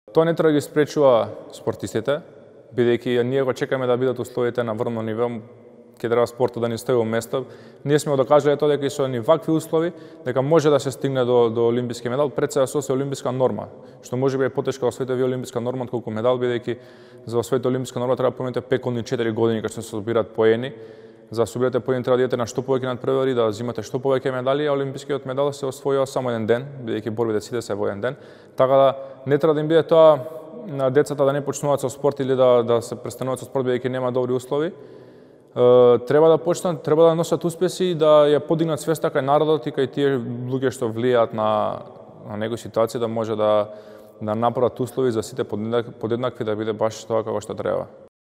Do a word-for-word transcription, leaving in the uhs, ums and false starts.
Тоа не треба да ги спречува спортистите, бидејќи ние го чекаме да бидат условите на врвно ниво, ќе треба спортот да ни стои во место. Ние сме докажале тоа дека и со вакви услови дека може да се стигне до до олимписки медал, пред се да се освои олимписка норма, што можеби е потешко да освоите ви олимписка норма отколку медал, бидејќи за да освоите олимписка норма треба да поминете пеколни четири години кога се собират поени. За да собирате поени треба да идете на што повеќе надпревари, да земате што повеќе медали, а олимпискиот медал се освојува само еден ден, бидејќи борбите сите се во еден ден. Така да не треба да им биде тоа на децата да не почнуваат со спорт или да да се престануваат со спорт бидејќи нема добри услови. Треба да почнат, треба да носат успеси и да ја подигнат свеста кај народот и кај тие луѓе што влијаат на на некои ситуации да може да да направат услови за сите подеднакви да биде баш тоа како што треба.